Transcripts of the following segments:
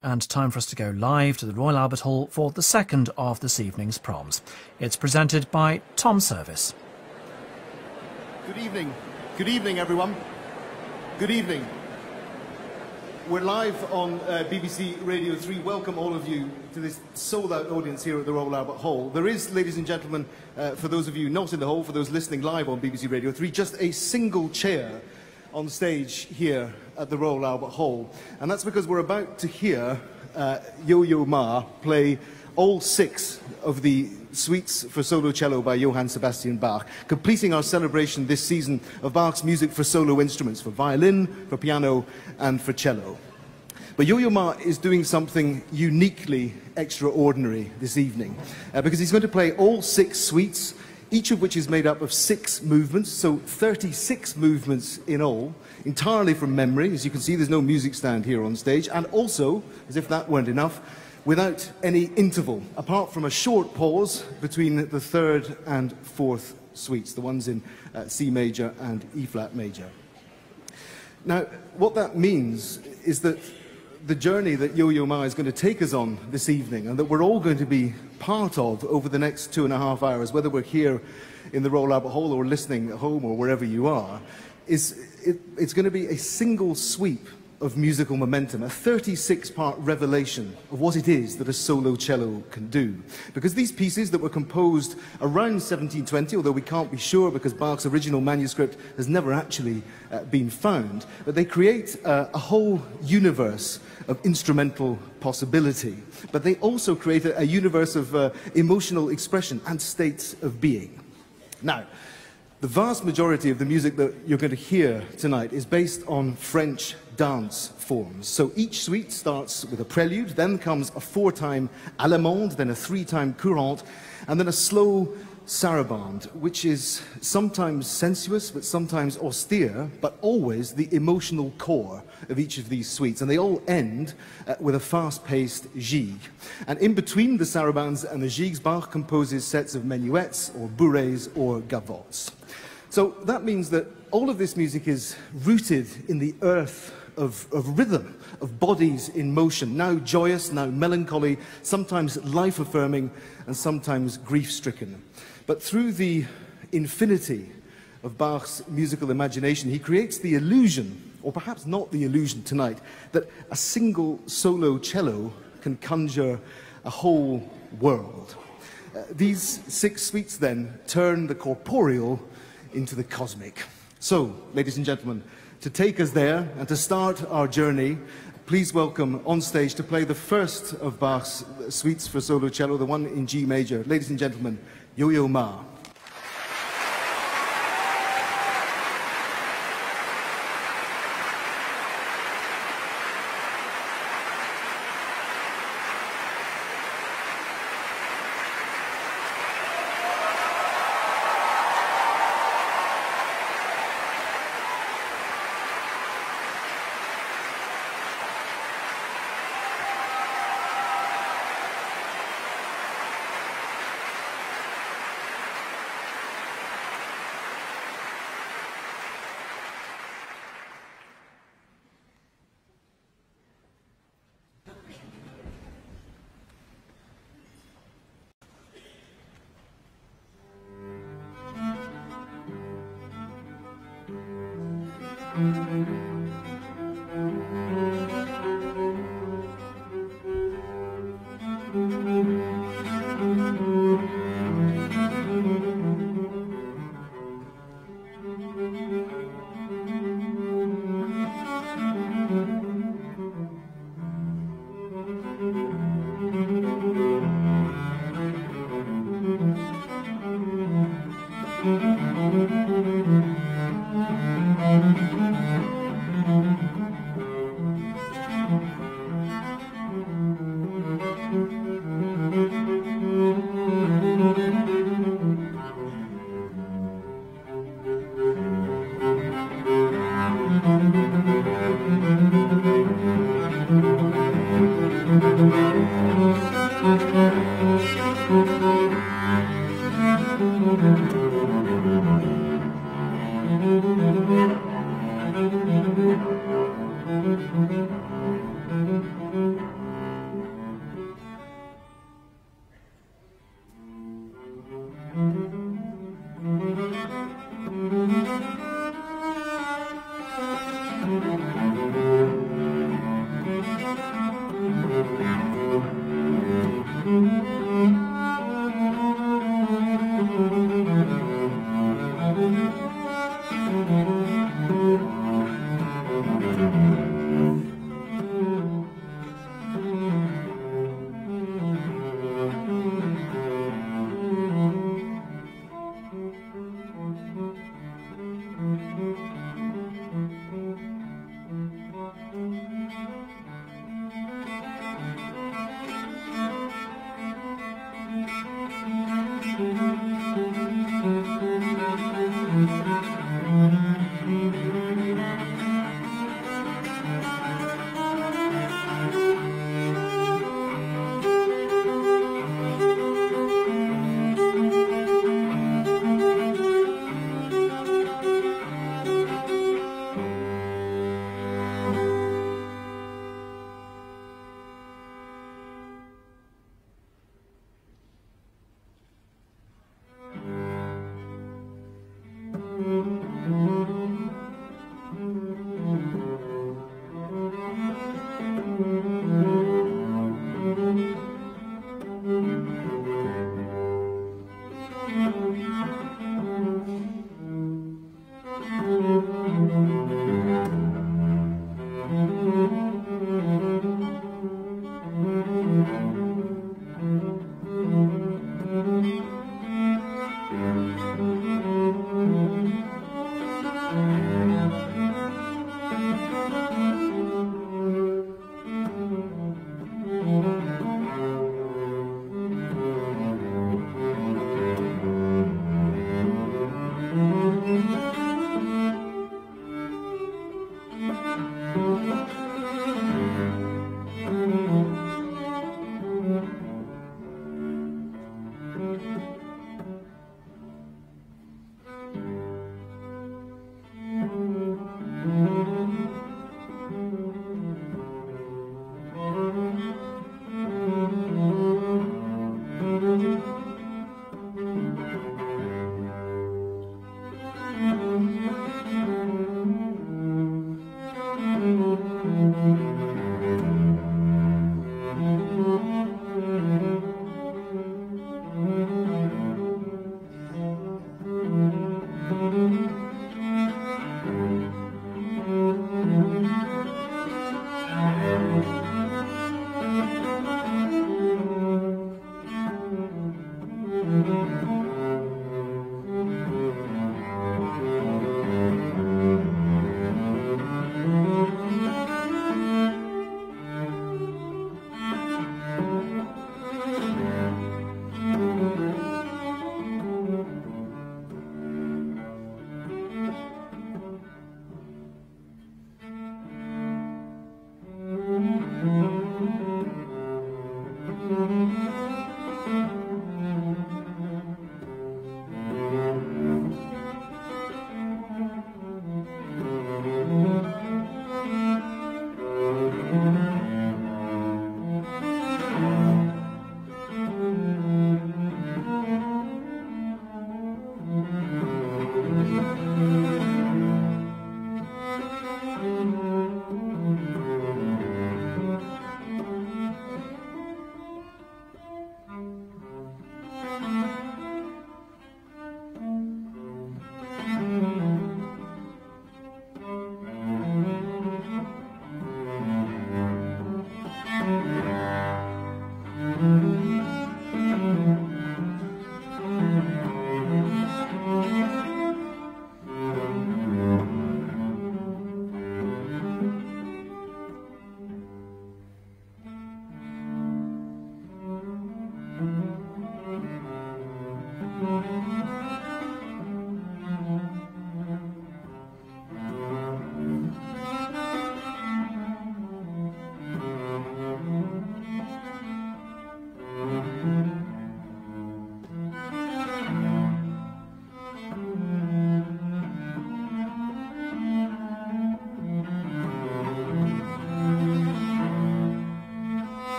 And time for us to go live to the Royal Albert Hall for the second of this evening's proms. It's presented by Tom Service. Good evening. Good evening, everyone. Good evening. We're live on BBC Radio 3. Welcome all of you to this sold-out audience here at the Royal Albert Hall. There is, ladies and gentlemen, for those of you not in the hall, for those listening live on BBC Radio 3, just a single chair on stage here at the Royal Albert Hall. And that's because we're about to hear Yo-Yo Ma play all 6 of the suites for solo cello by Johann Sebastian Bach, completing our celebration this season of Bach's music for solo instruments, for violin, for piano, and for cello. But Yo-Yo Ma is doing something uniquely extraordinary this evening, because he's going to play all 6 suites, each of which is made up of 6 movements, so 36 movements in all, entirely from memory. As you can see, there's no music stand here on stage, and also, as if that weren't enough, without any interval, apart from a short pause between the 3rd and 4th suites, the ones in C major and E flat major. Now, what that means is that the journey that Yo-Yo Ma is going to take us on this evening, and that we're all going to be part of over the next 2.5 hours, whether we're here in the Royal Albert Hall or listening at home or wherever you are, it's going to be a single sweep of musical momentum, a 36-part revelation of what it is that a solo cello can do. Because these pieces that were composed around 1720, although we can't be sure because Bach's original manuscript has never actually been found, but they create a whole universe of instrumental possibility. But they also create a universe of emotional expression and states of being. Now, the vast majority of the music that you're going to hear tonight is based on French dance forms. So each suite starts with a prelude, then comes a 4-time allemande, then a 3-time courante, and then a slow sarabande, which is sometimes sensuous, but sometimes austere, but always the emotional core of each of these suites. And they all end with a fast-paced gigue. And in between the sarabandes and the gigues, Bach composes sets of minuets, or bourrées, or gavottes. So that means that all of this music is rooted in the earth of rhythm, of bodies in motion, now joyous, now melancholy, sometimes life-affirming, and sometimes grief-stricken. But through the infinity of Bach's musical imagination, he creates the illusion, or perhaps not the illusion tonight, that a single solo cello can conjure a whole world. These 6 suites then turn the corporeal into the cosmic. So, ladies and gentlemen, to take us there and to start our journey, please welcome on stage to play the first of Bach's suites for solo cello, the one in G major. Ladies and gentlemen, Yo-Yo Ma.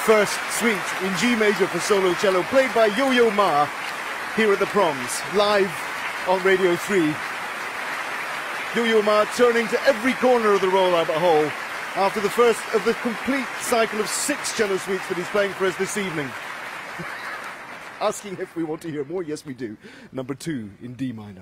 first suite in G major for solo cello, played by Yo-Yo Ma here at the Proms, live on Radio 3. Yo-Yo Ma turning to every corner of the Royal Albert Hall after the first of the complete cycle of 6 cello suites that he's playing for us this evening. Asking if we want to hear more, yes we do. Number 2 in D minor.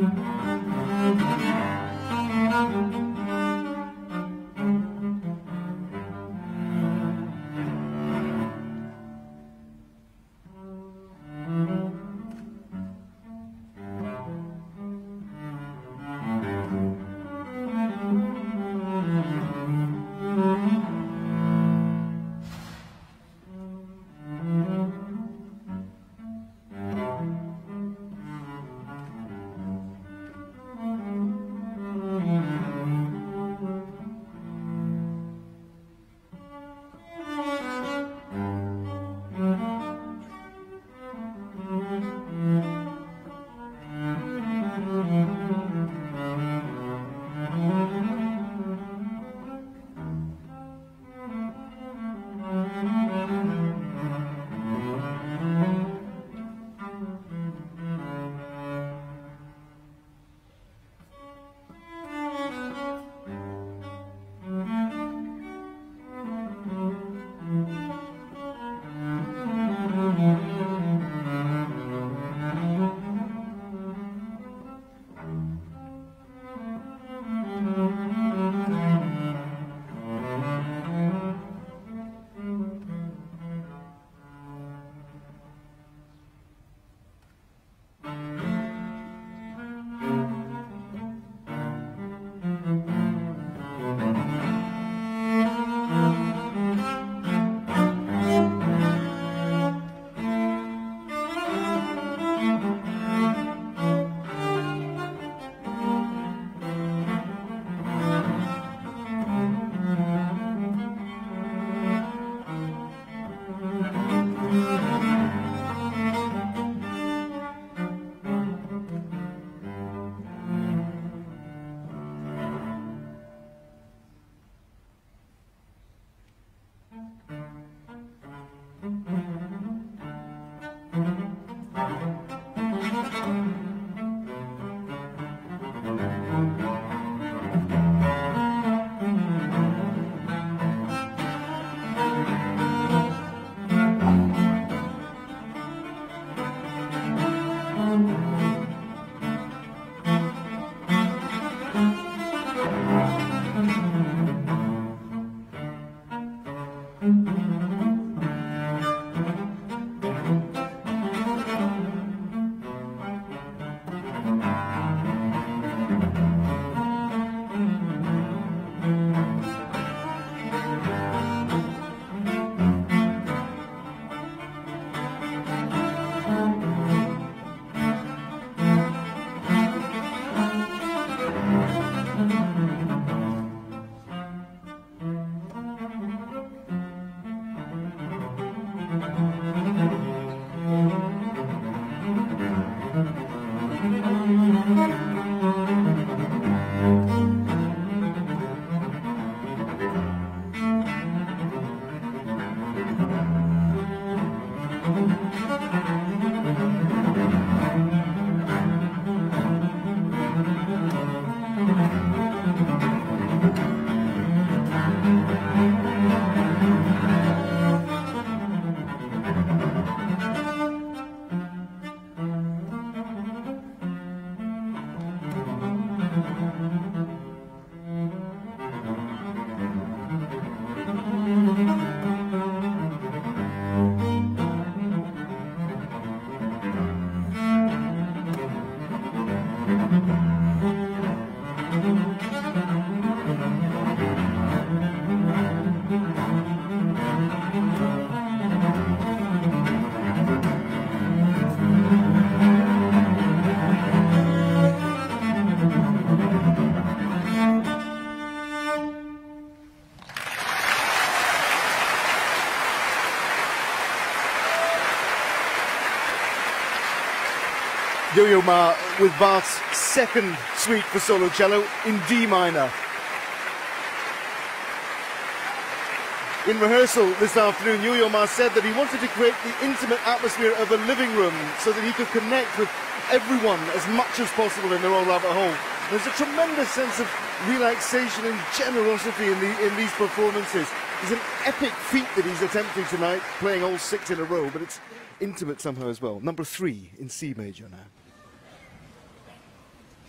Yo-Yo Ma with Bach's second suite for solo cello in D minor. In rehearsal this afternoon, Yo-Yo Ma said that he wanted to create the intimate atmosphere of a living room so that he could connect with everyone as much as possible in their own rabbit hole. There's a tremendous sense of relaxation and generosity in these performances. It's an epic feat that he's attempting tonight, playing all six in a row, but it's intimate somehow as well. Number 3 in C major now.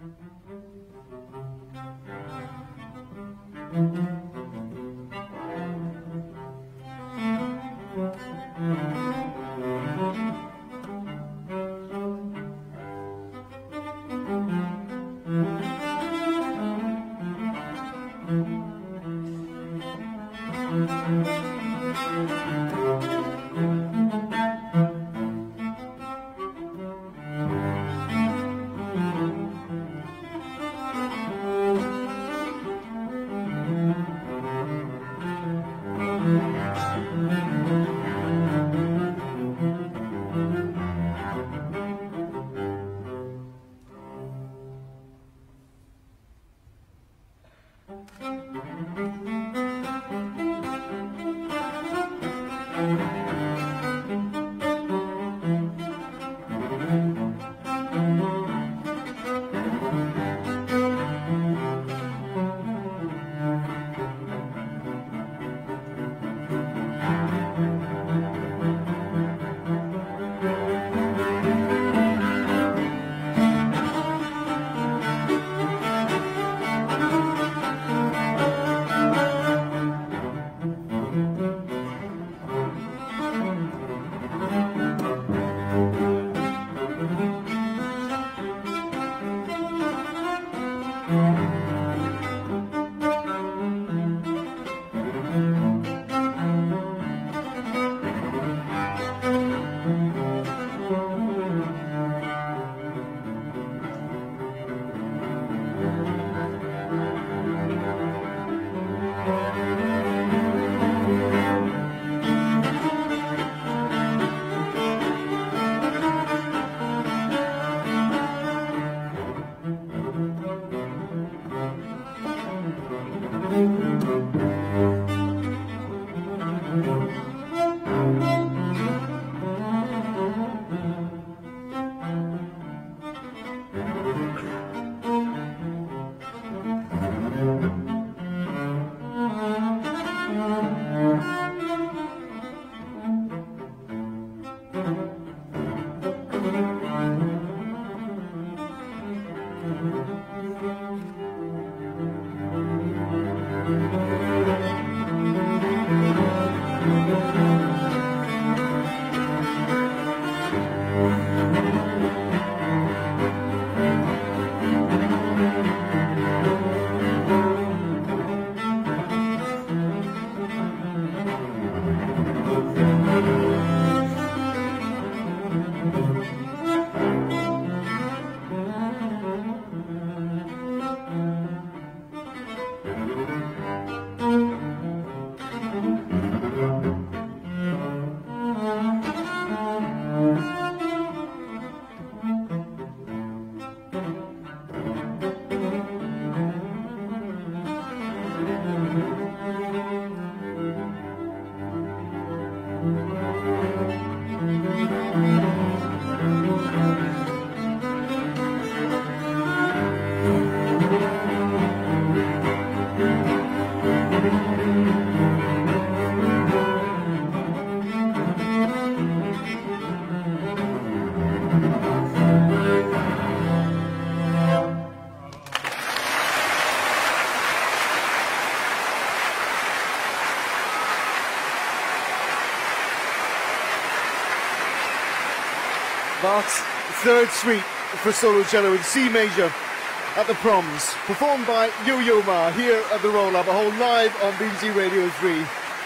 Bach's third suite for solo cello in C major at the Proms, performed by Yo-Yo Ma here at the Royal Albert Hall, live on BBC Radio 3.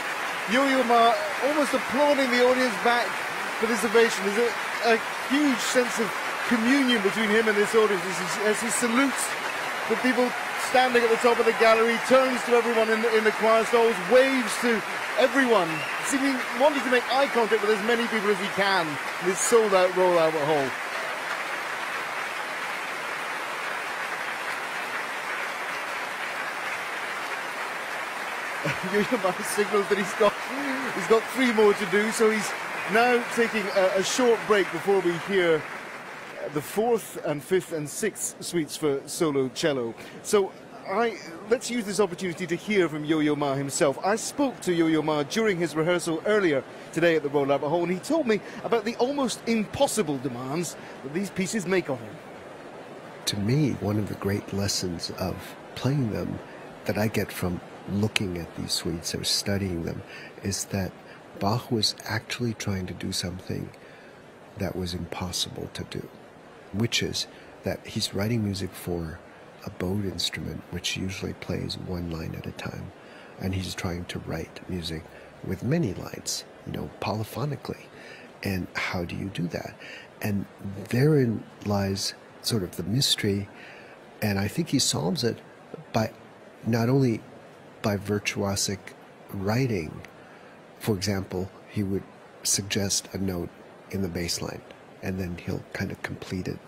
Yo-Yo Ma almost applauding the audience back for this ovation. There's a huge sense of communion between him and this audience as he salutes the people standing at the top of the gallery, turns to everyone in the choir stalls, waves to everyone, seeming wanting to make eye contact with as many people as he can in this sold-out Royal Albert Hall. Yo-Yo signals that he's got 3 more to do, so he's now taking a short break before we hear the 4th and 5th and 6th suites for solo cello. So let's use this opportunity to hear from Yo-Yo Ma himself. I spoke to Yo-Yo Ma during his rehearsal earlier today at the Royal Albert Hall, and he told me about the almost impossible demands that these pieces make on him. to me, one of the great lessons of playing them that I get from looking at these suites or studying them is that Bach was actually trying to do something that was impossible to do, which is that he's writing music for a bowed instrument, which usually plays one line at a time, and he's trying to write music with many lines, polyphonically. And how do you do that? And therein lies sort of the mystery, and I think he solves it by not only by virtuosic writing. For example, he would suggest a note in the bass line, and then he'll kind of complete it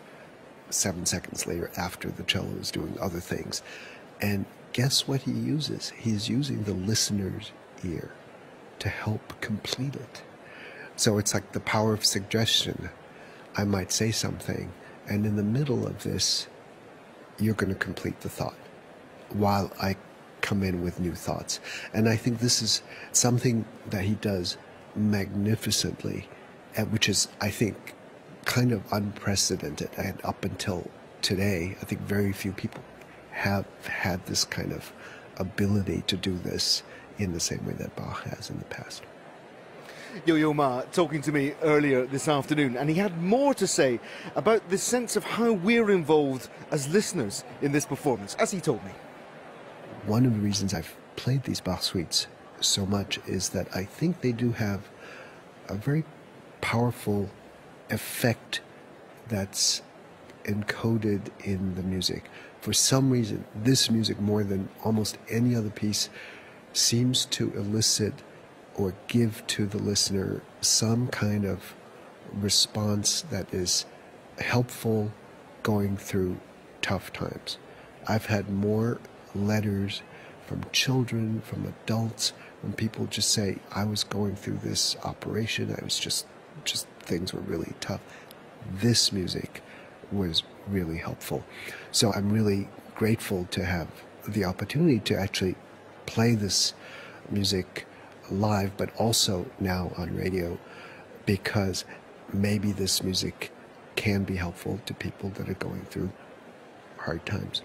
7 seconds later after the cello is doing other things. And guess what he uses? He's using the listener's ear to help complete it. So it's like the power of suggestion. I might say something, and in the middle of this, you're going to complete the thought while I come in with new thoughts. And I think this is something that he does magnificently, which is, I think, kind of unprecedented. And up until today, I think very few people have had this kind of ability to do this in the same way that Bach has in the past. Yo-Yo Ma talking to me earlier this afternoon, and he had more to say about the sense of how we're involved as listeners in this performance, as he told me. One of the reasons I've played these Bach suites so much is that I think they do have a very powerful effect that's encoded in the music. For some reason, this music, more than almost any other piece, seems to elicit or give to the listener some kind of response that is helpful going through tough times. I've had more letters from children, from adults, when people just say, I was going through this operation, I was just things were really tough. This music was really helpful. So I'm really grateful to have the opportunity to actually play this music live, but also now on radio, because maybe this music can be helpful to people that are going through hard times.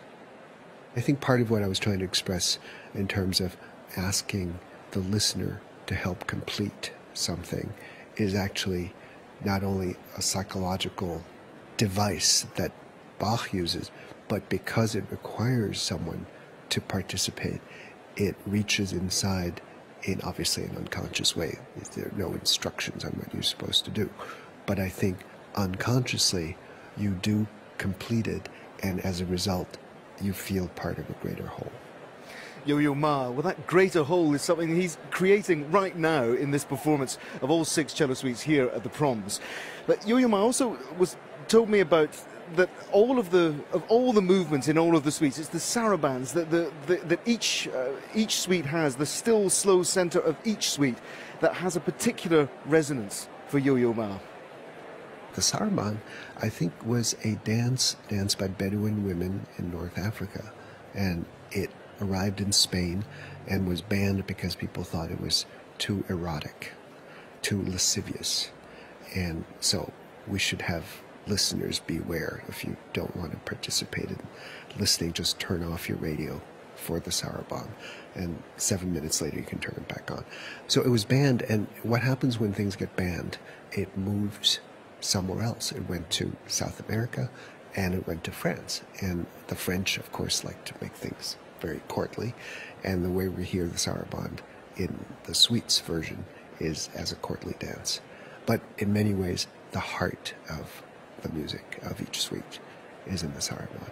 I think part of what I was trying to express in terms of asking the listener to help complete something is actually not only a psychological device that Bach uses, but because it requires someone to participate, it reaches inside in obviously an unconscious way. There are no instructions on what you're supposed to do. But I think unconsciously you do complete it, and as a result, you feel part of a greater whole. Yo-Yo Ma, well, that greater whole is something he's creating right now in this performance of all 6 cello suites here at the Proms. But Yo-Yo Ma also told me about that all of the movements in all of the suites, it's the sarabands that each suite has, the still slow center of each suite that has a particular resonance for Yo-Yo Ma. The saraband, I think, was a dance by Bedouin women in North Africa, and it arrived in Spain and was banned because people thought it was too erotic, too lascivious. And so we should have listeners beware. If you don't want to participate in listening, just turn off your radio for the saraband, and 7 minutes later you can turn it back on. So it was banned, and what happens when things get banned? It moves somewhere else. It went to South America, and it went to France. And the French, of course, like to make things very courtly, and the way we hear the saraband in the suites version is as a courtly dance. But in many ways, the heart of the music of each suite is in the saraband.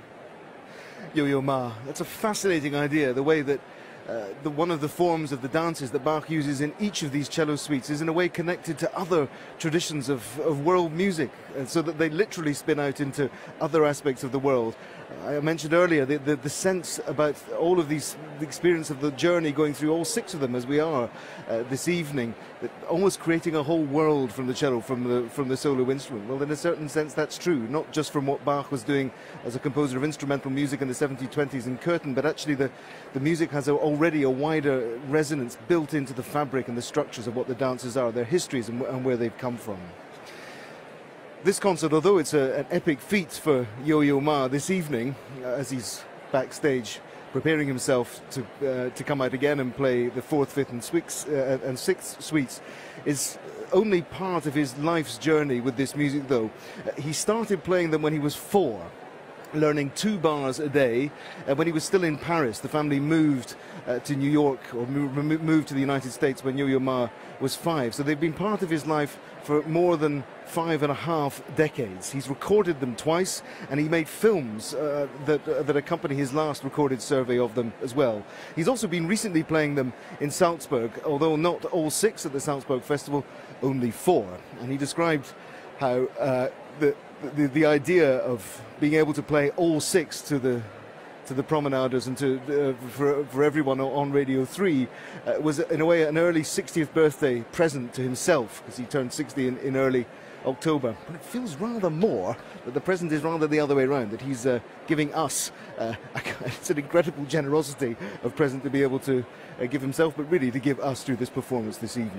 Yo-Yo Ma, that's a fascinating idea, the way that one of the forms of the dances that Bach uses in each of these cello suites is in a way connected to other traditions of world music, so that they literally spin out into other aspects of the world. I mentioned earlier the sense about all of these, the experience of the journey going through all 6 of them as we are this evening, that almost creating a whole world from the cello, from the solo instrument. Well, in a certain sense that's true, not just from what Bach was doing as a composer of instrumental music in the 1720s in Curtin, but actually the music has already a wider resonance built into the fabric and the structures of what the dances are, their histories and where they've come from. This concert, although it's an epic feat for Yo-Yo Ma this evening, as he's backstage preparing himself to come out again and play the 4th, 5th and 6th suites, is only part of his life's journey with this music, though. He started playing them when he was 4, learning 2 bars a day. When he was still in Paris, the family moved to New York, or moved to the United States when Yo-Yo Ma was 5. So they've been part of his life for more than 5.5 decades. He's recorded them twice, and he made films that accompany his last recorded survey of them as well. He's also been recently playing them in Salzburg, although not all 6 at the Salzburg Festival, only 4. And he described how the idea of being able to play all 6 to the promenaders and for everyone on Radio 3 was in a way an early 60th birthday present to himself, because he turned 60 in early October. But it feels rather more that the present is rather the other way around, that he's giving us it's an incredible generosity of present to be able to give himself, but really to give us through this performance this evening.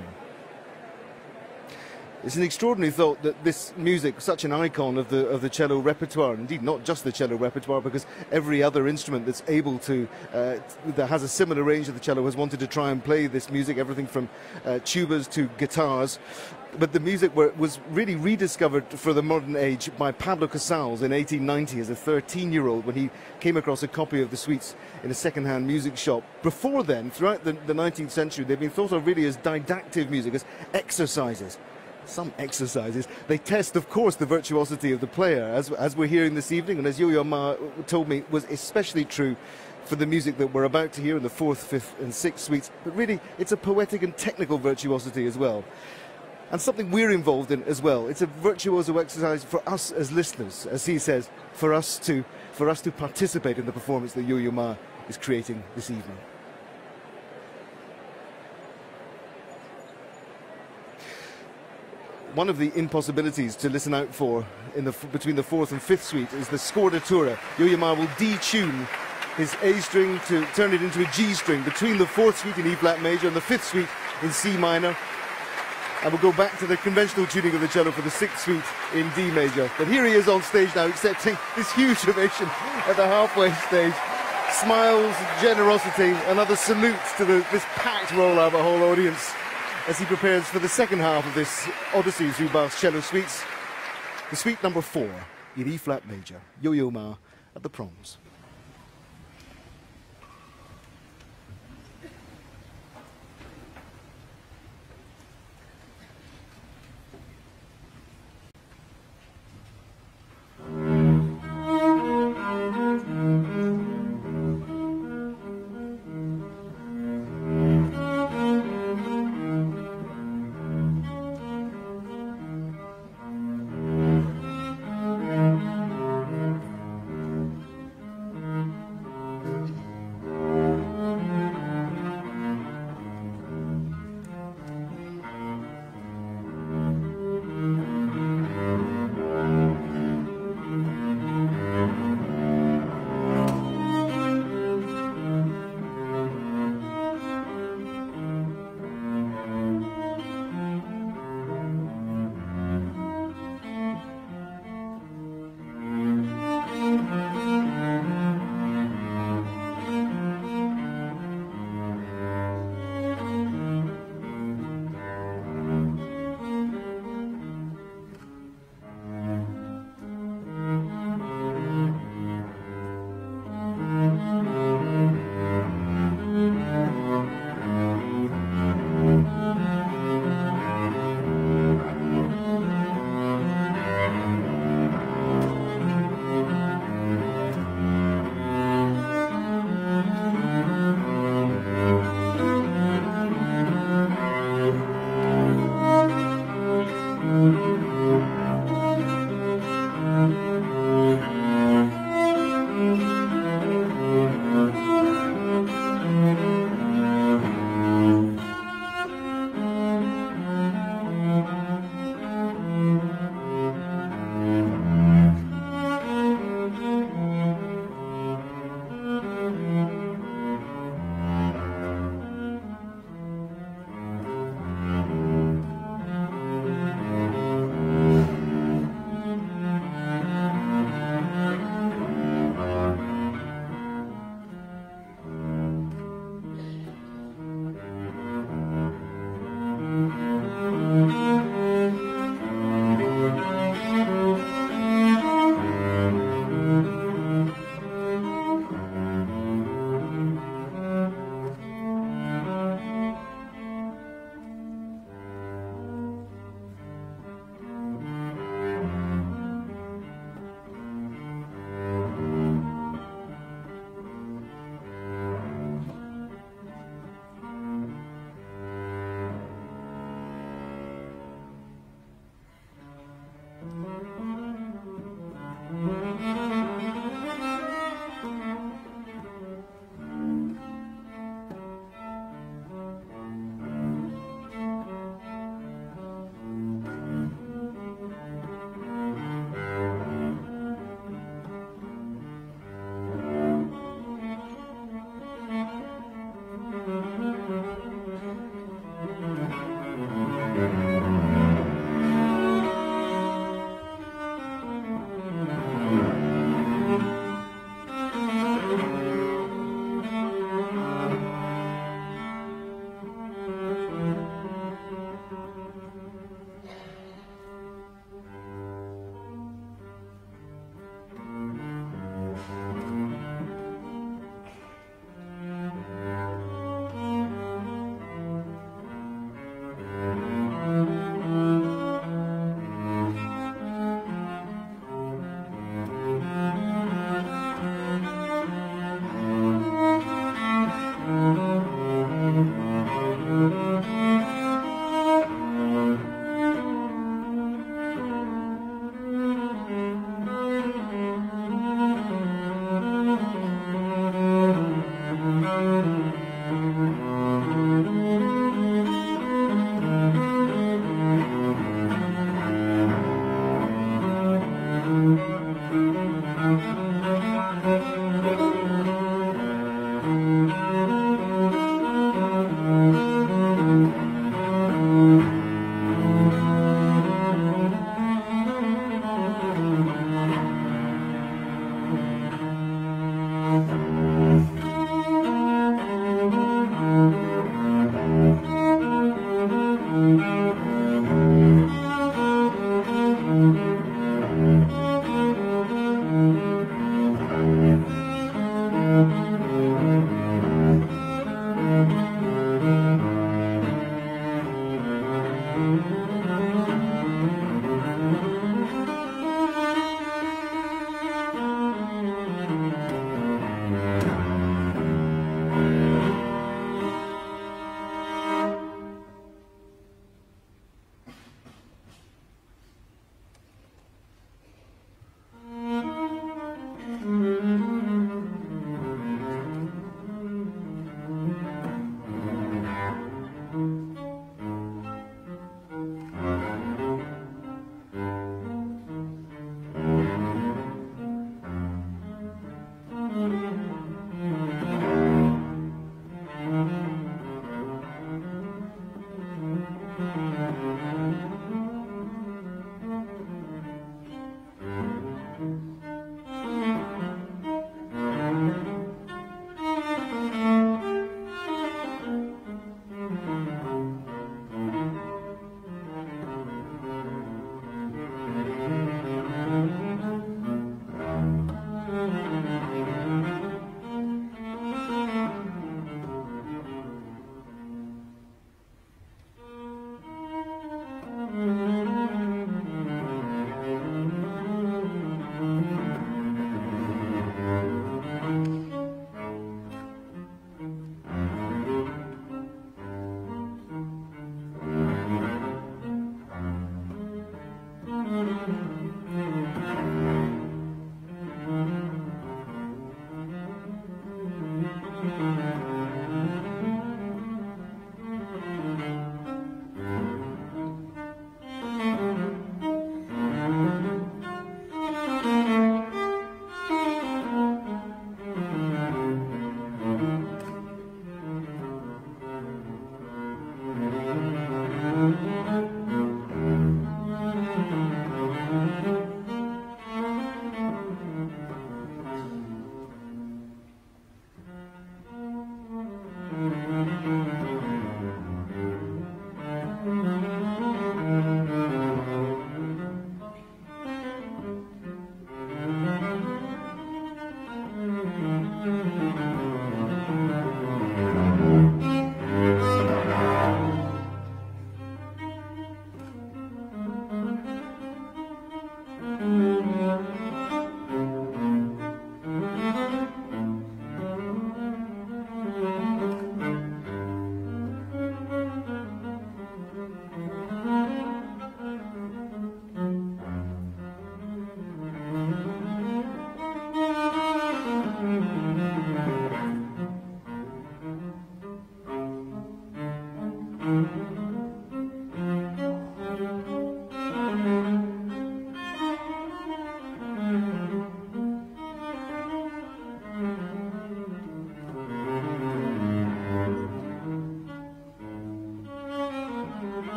It's an extraordinary thought that this music, such an icon of the cello repertoire, indeed not just the cello repertoire, because every other instrument that's able to, that has a similar range to the cello, has wanted to try and play this music, everything from tubas to guitars. But the music was really rediscovered for the modern age by Pablo Casals in 1890 as a 13-year-old, when he came across a copy of the suites in a second-hand music shop. Before then, throughout the 19th century, they've been thought of really as didactic music, as exercises. Some exercises. They test, of course, the virtuosity of the player, as we're hearing this evening, and as Yo-Yo Ma told me was especially true for the music that we're about to hear in the 4th, 5th and 6th suites. But really, it's a poetic and technical virtuosity as well, and something we're involved in as well. It's a virtuoso exercise for us as listeners, as he says, for us to participate in the performance that Yo-Yo Ma is creating this evening. One of the impossibilities to listen out for between the 4th and 5th suite is the scordatura. Yo-Yo Ma will detune his A string to turn it into a G string between the 4th suite in E flat major and the 5th suite in C minor. And we'll go back to the conventional tuning of the cello for the 6th suite in D major. But here he is on stage now, accepting this huge ovation at the halfway stage. Smiles, generosity, another salute to this packed Royal Albert Hall audience as he prepares for the second half of this Odyssey through Bach's cello suites. The suite number 4 in E flat major, Yo-Yo Ma at the Proms.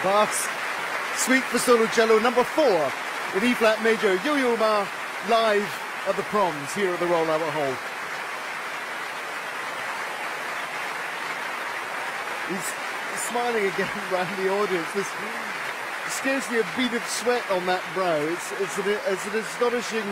Bach's Suite for Solo Cello number 4 in E-flat major, Yo-Yo Ma, live at the Proms here at the Royal Albert Hall. He's smiling again around the audience. There's scarcely a bead of sweat on that brow. It's an astonishing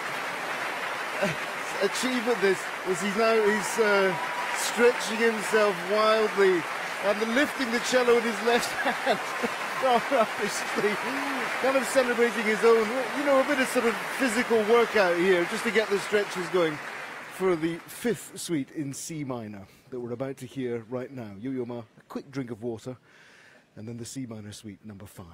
achievement. This he's stretching himself wildly and lifting the cello in his left hand. Obviously, kind of celebrating his own, you know, a bit of sort of physical workout here, just to get the stretches going for the 5th suite in C minor that we're about to hear right now. Yo-Yo Ma, a quick drink of water, and then the C minor suite number 5.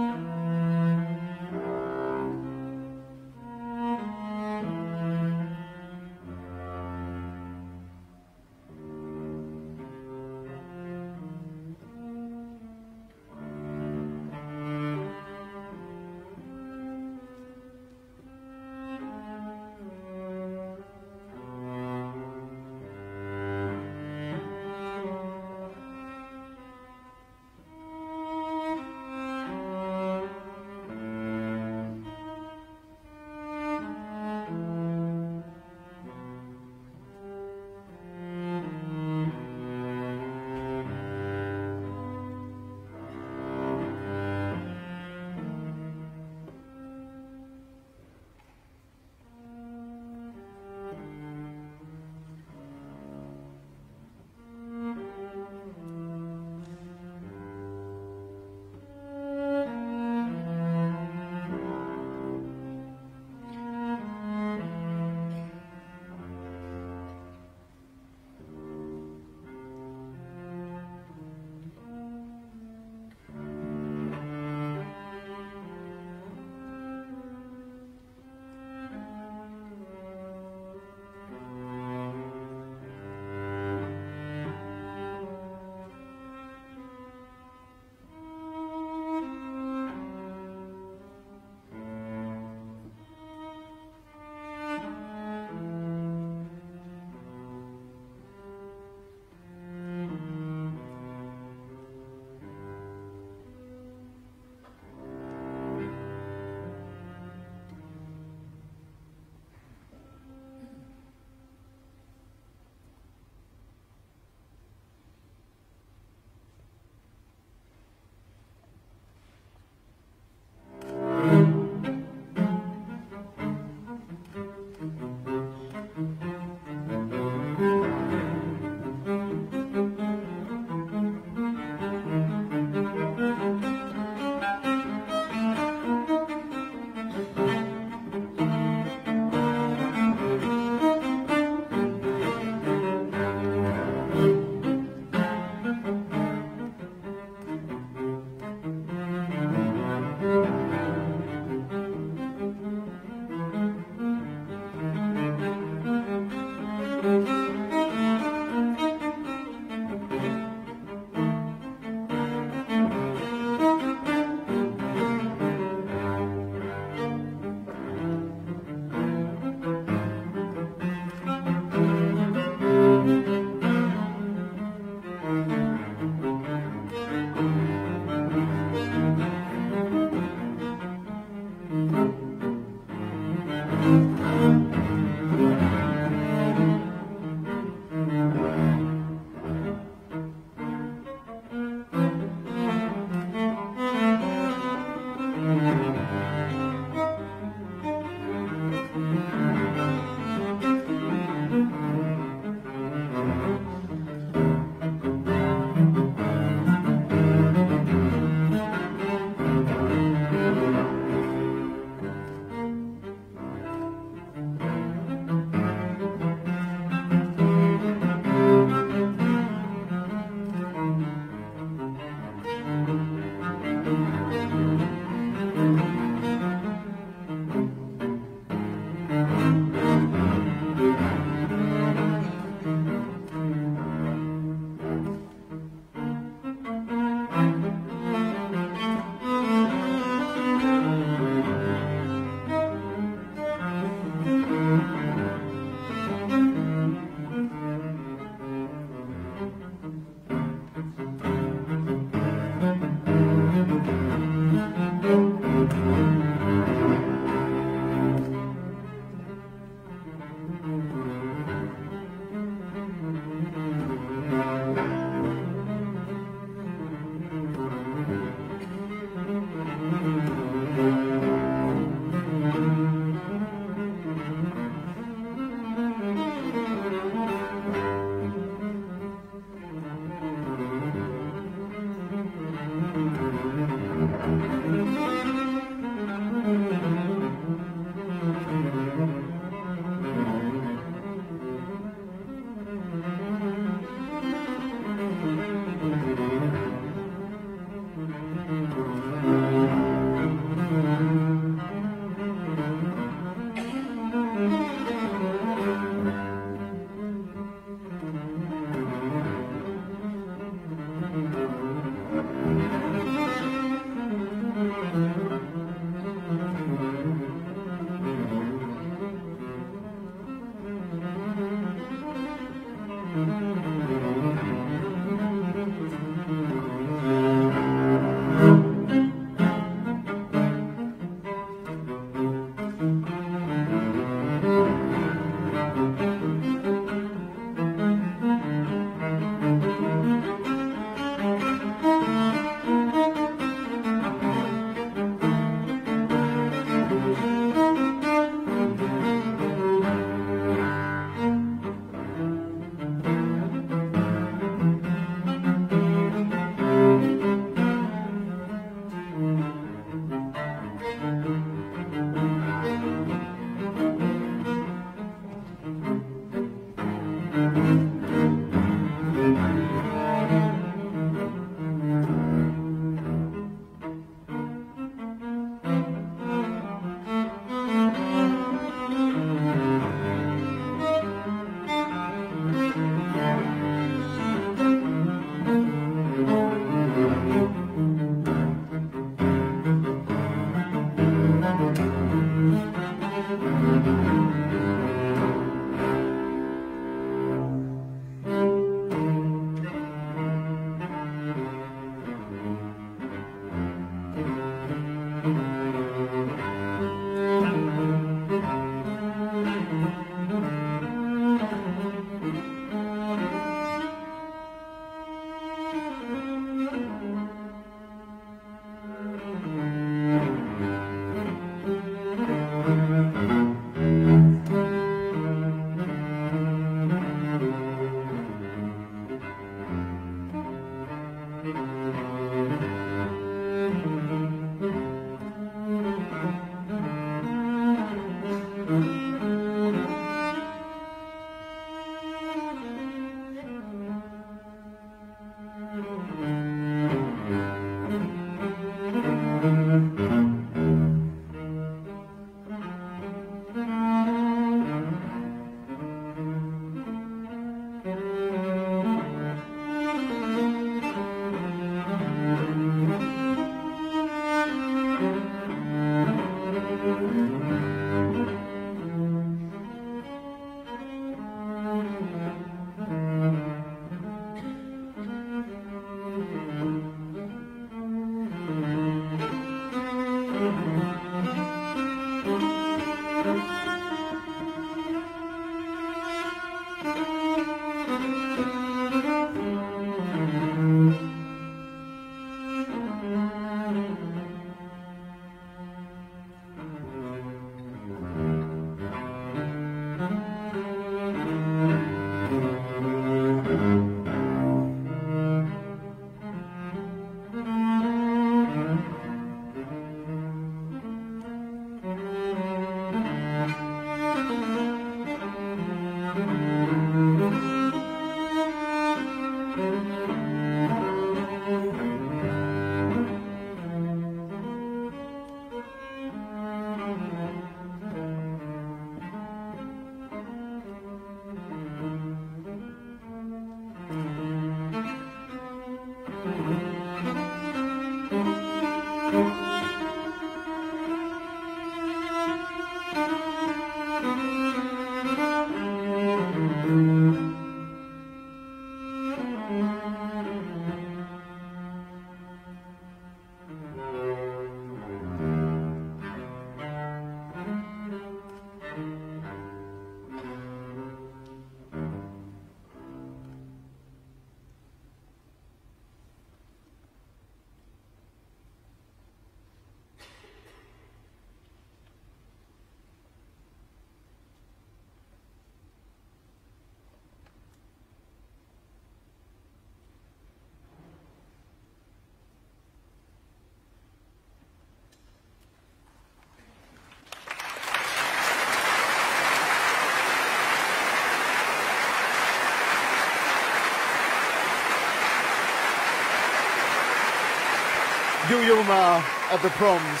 Yo-Yo Ma at the Proms.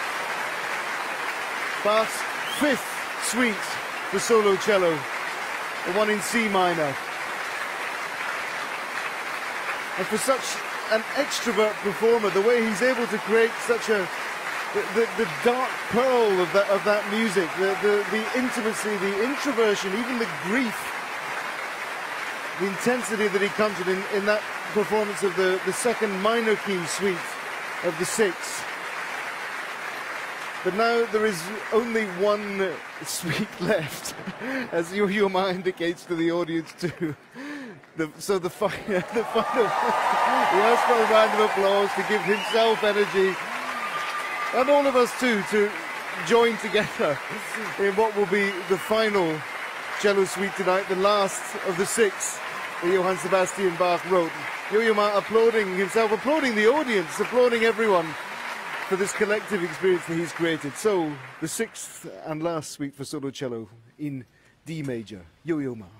Bach's fifth suite for solo cello, the one in C minor. And for such an extrovert performer, the way he's able to create such a the dark pearl of that music, the intimacy, the introversion, even the grief, the intensity that he comes in that performance of the second minor key suite of the Six. But now there is only one suite left, as Yo-Yo Ma indicates to the audience too. So the final, he asks for a round of applause to give himself energy, and all of us too, to join together in what will be the final cello suite tonight, the last of the Six that Johann Sebastian Bach wrote. Yo-Yo Ma applauding himself, applauding the audience, applauding everyone for this collective experience that he's created. So, the sixth and last suite for solo cello in D major. Yo-Yo Ma.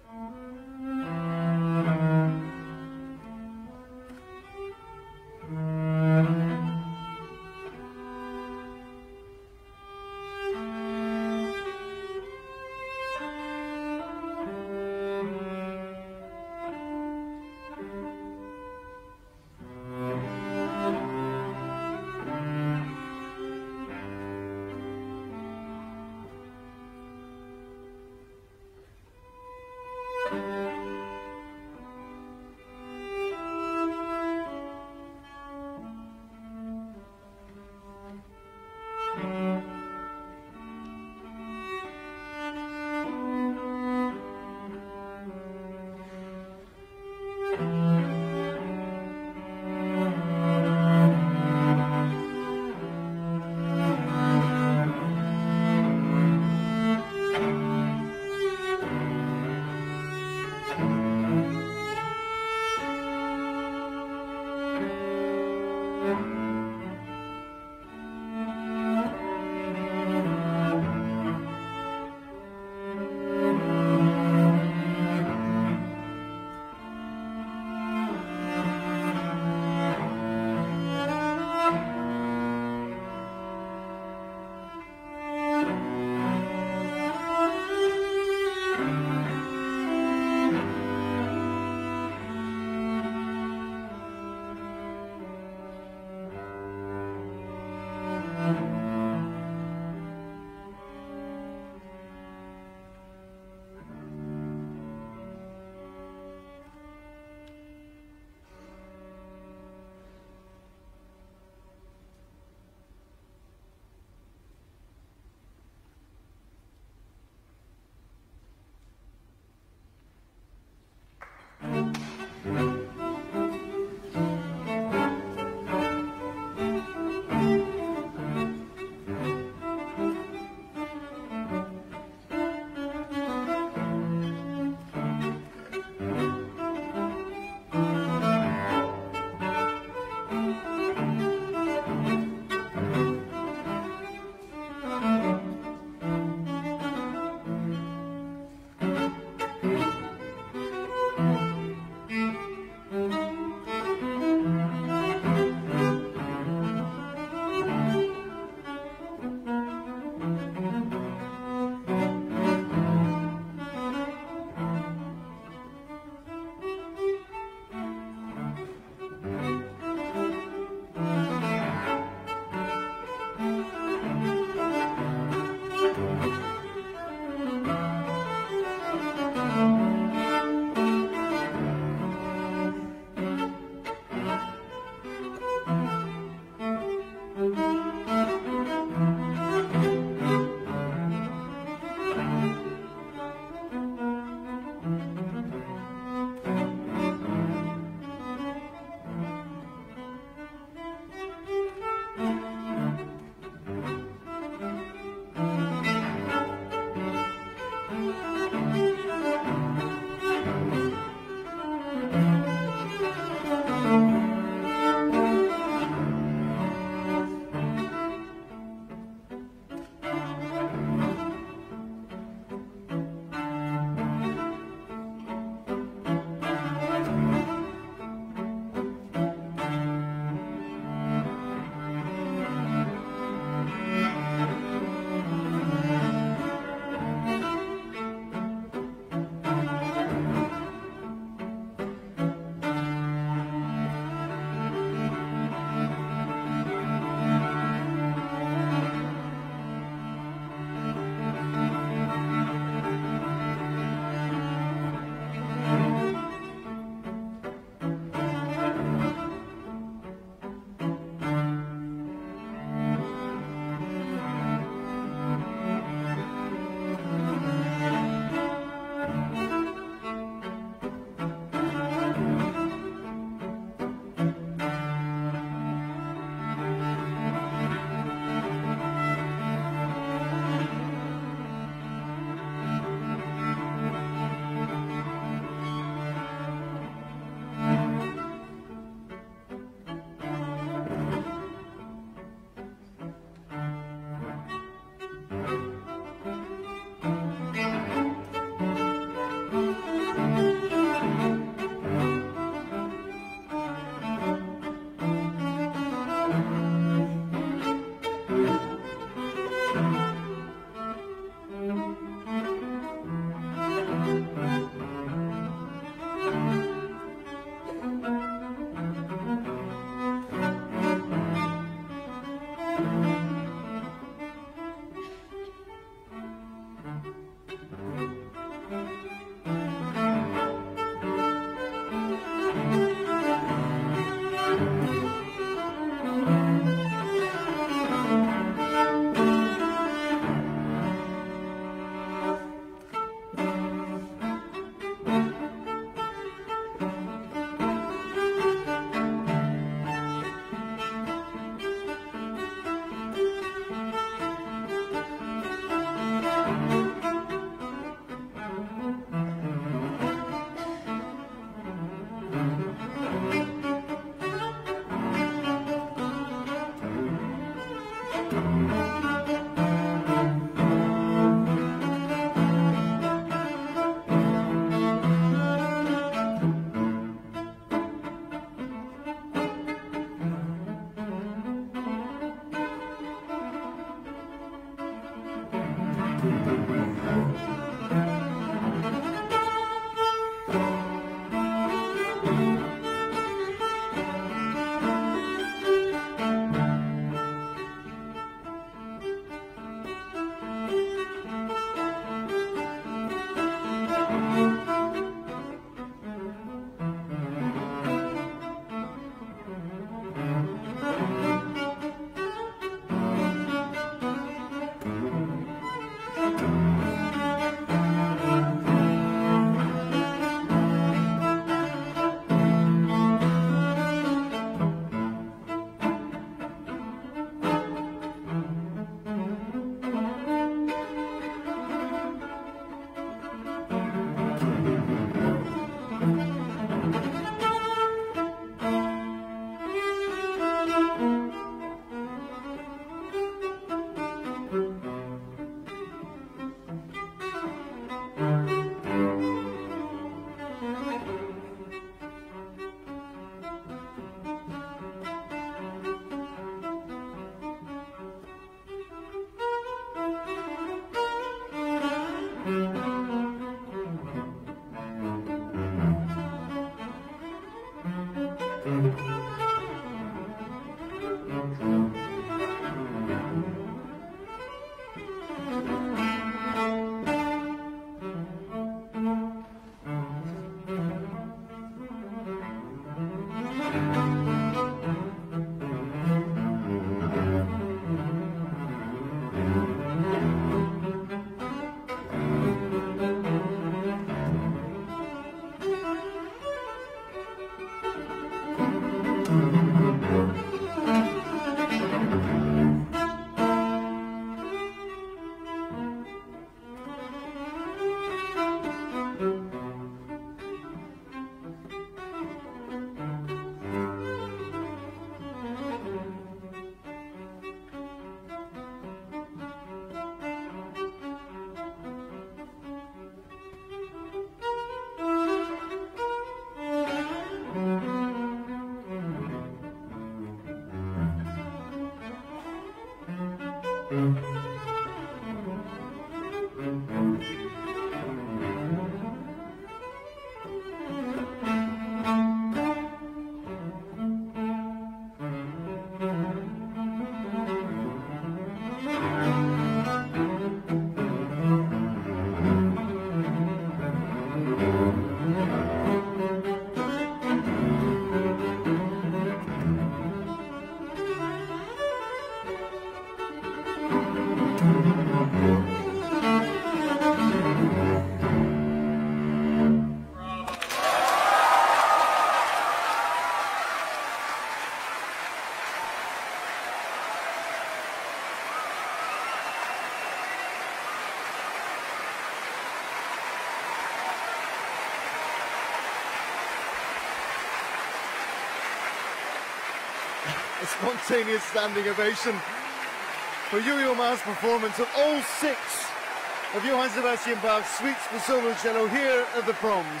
a spontaneous standing ovation for Yo-Yo Ma's performance of all 6 of Johann Sebastian Bach's suites for solo cello here at the Proms.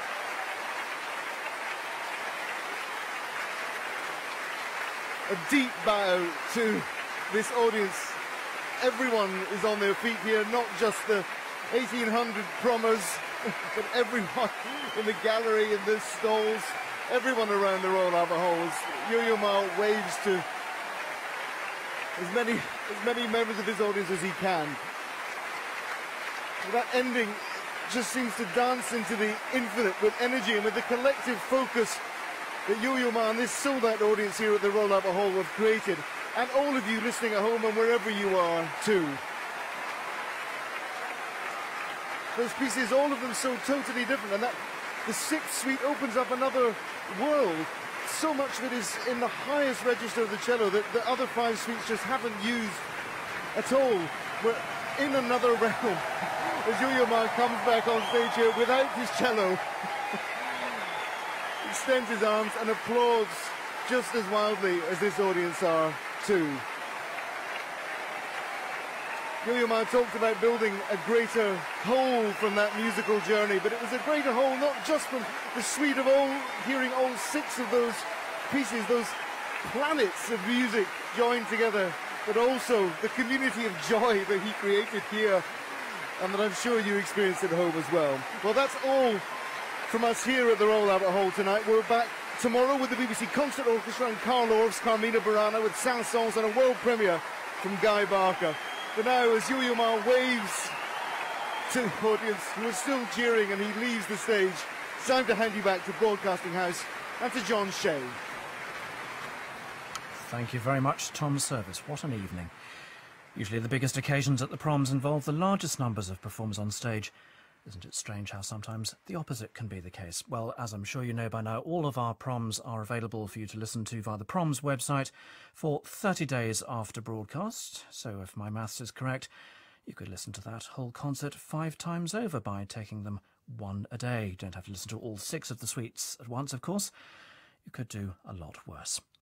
A deep bow to this audience. Everyone is on their feet here, not just the 1800 prommers, but everyone in the gallery, in the stalls, everyone around the Royal Albert Hall. As Yo-Yo Ma waves to as many members of his audience as he can. That ending just seems to dance into the infinite with energy and with the collective focus that Yo-Yo Ma and this sold-out audience here at the Royal Albert Hall have created, and all of you listening at home and wherever you are too. Those pieces, all of them so totally different, and that the 6th suite opens up another world. So much of it is in the highest register of the cello that the other 5 suites just haven't used at all. We're in another realm as Yo-Yo Ma comes back on stage here without his cello. Extends his arms and applauds just as wildly as this audience are too. Yo-Yo Ma talked about building a greater whole from that musical journey, but it was a greater whole not just from the suite of hearing all 6 of those pieces, those planets of music joined together, but also the community of joy that he created here, and that I'm sure you experienced at home as well. Well, that's all from us here at the Royal Albert Hall tonight. We're back tomorrow with the BBC Concert Orchestra and Carl Orff's Carmina Burana with Saint-Saëns and a world premiere from Guy Barker. But now, as Yo-Yo Ma waves to the audience who are still cheering and he leaves the stage, it's time to hand you back to Broadcasting House and to John Shea. Thank you very much, Tom Service. What an evening. Usually the biggest occasions at the Proms involve the largest numbers of performers on stage. Isn't it strange how sometimes the opposite can be the case? Well, as I'm sure you know by now, all of our Proms are available for you to listen to via the Proms website for 30 days after broadcast. So if my maths is correct, you could listen to that whole concert 5 times over by taking them 1 a day. You don't have to listen to all 6 of the suites at once, of course. You could do a lot worse.